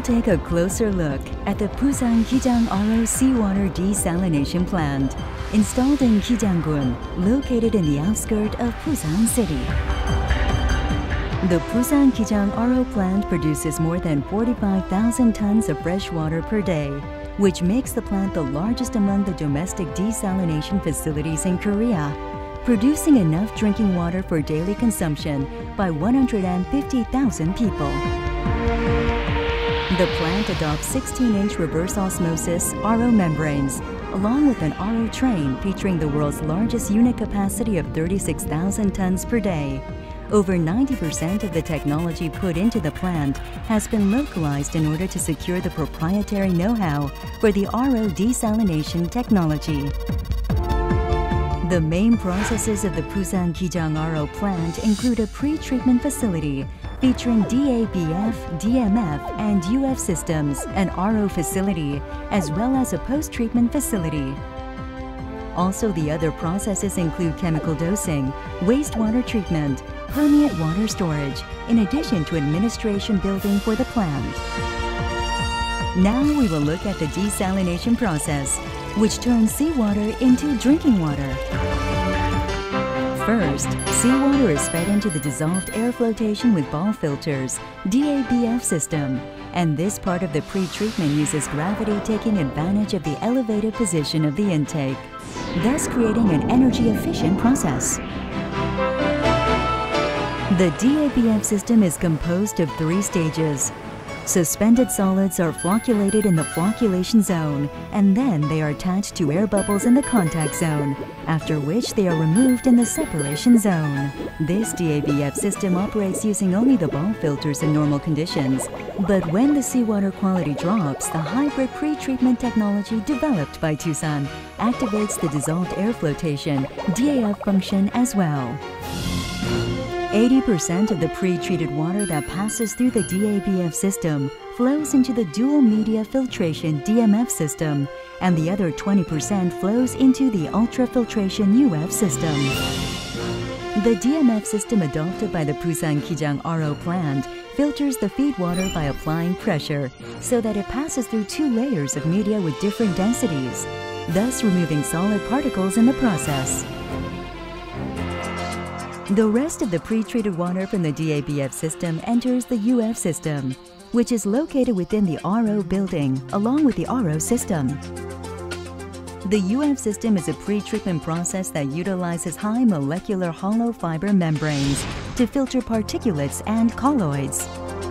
take a closer look at the Doosan Kijang RO seawater desalination plant, installed in Kijang-gun, located in the outskirts of Busan City. The Doosan Kijang RO plant produces more than 45,000 tons of fresh water per day, which makes the plant the largest among the domestic desalination facilities in Korea, producing enough drinking water for daily consumption by 150,000 people. The plant adopts 16-inch reverse osmosis RO membranes, along with an RO train featuring the world's largest unit capacity of 36,000 tons per day. Over 90% of the technology put into the plant has been localized in order to secure the proprietary know-how for the RO desalination technology. The main processes of the Doosan Kijang RO plant include a pre-treatment facility featuring DABF, DMF, and UF systems, an RO facility, as well as a post-treatment facility. Also, the other processes include chemical dosing, wastewater treatment, permeate water storage, in addition to administration building for the plant. Now we will look at the desalination process, which turns seawater into drinking water. First, seawater is fed into the dissolved air flotation with ball filters, DABF system, and this part of the pre-treatment uses gravity taking advantage of the elevated position of the intake, thus creating an energy-efficient process. The DABF system is composed of 3 stages. Suspended solids are flocculated in the flocculation zone, and then they are attached to air bubbles in the contact zone, after which they are removed in the separation zone. This DABF system operates using only the ball filters in normal conditions, but when the seawater quality drops, the hybrid pre-treatment technology developed by Doosan activates the dissolved air flotation DAF function as well. 80% of the pre-treated water that passes through the DABF system flows into the dual media filtration DMF system, and the other 20% flows into the ultrafiltration UF system. The DMF system adopted by the Doosan Kijang RO plant filters the feed water by applying pressure so that it passes through 2 layers of media with different densities, thus removing solid particles in the process. The rest of the pre-treated water from the DABF system enters the UF system, which is located within the RO building along with the RO system. The UF system is a pre-treatment process that utilizes high molecular hollow fiber membranes to filter particulates and colloids.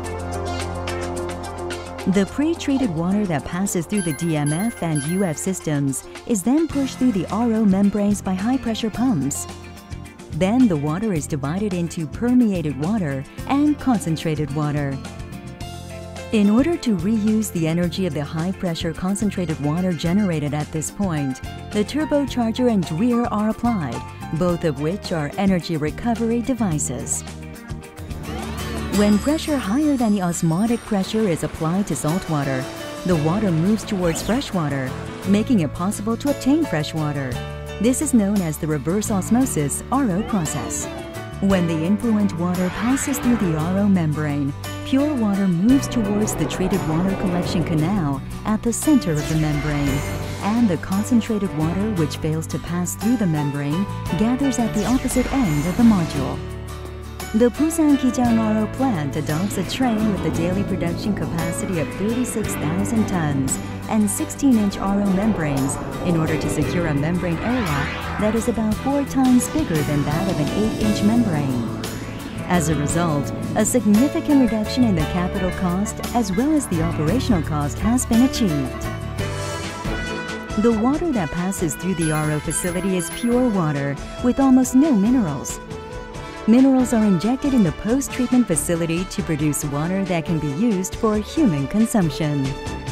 The pre-treated water that passes through the DMF and UF systems is then pushed through the RO membranes by high-pressure pumps. Then the water is divided into permeated water and concentrated water. In order to reuse the energy of the high-pressure concentrated water generated at this point, the turbocharger and rear are applied, both of which are energy recovery devices. When pressure higher than the osmotic pressure is applied to salt water, the water moves towards fresh water, making it possible to obtain fresh water. This is known as the reverse osmosis RO process. When the influent water passes through the RO membrane, pure water moves towards the treated water collection canal at the center of the membrane, and the concentrated water which fails to pass through the membrane gathers at the opposite end of the module. The Doosan Kijang RO plant adopts a train with a daily production capacity of 36,000 tons and 16-inch RO membranes in order to secure a membrane area that is about 4 times bigger than that of an 8-inch membrane. As a result, a significant reduction in the capital cost as well as the operational cost has been achieved. The water that passes through the RO facility is pure water with almost no minerals. Minerals are injected in the post-treatment facility to produce water that can be used for human consumption.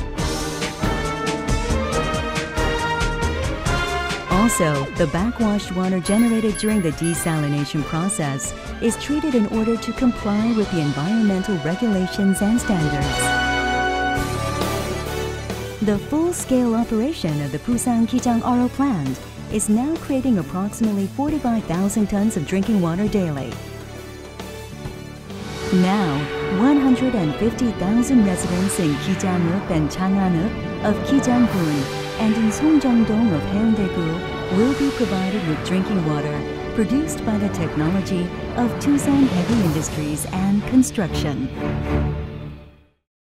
Also, the backwashed water generated during the desalination process is treated in order to comply with the environmental regulations and standards. The full-scale operation of the Doosan Kijang RO plant is now creating approximately 45,000 tons of drinking water daily. Now, 150,000 residents in Kijang-up and Chang'an-up of Kijang-gun and in Songjeong-dong of Haeundae-gu will be provided with drinking water produced by the technology of Doosan Heavy Industries and Construction.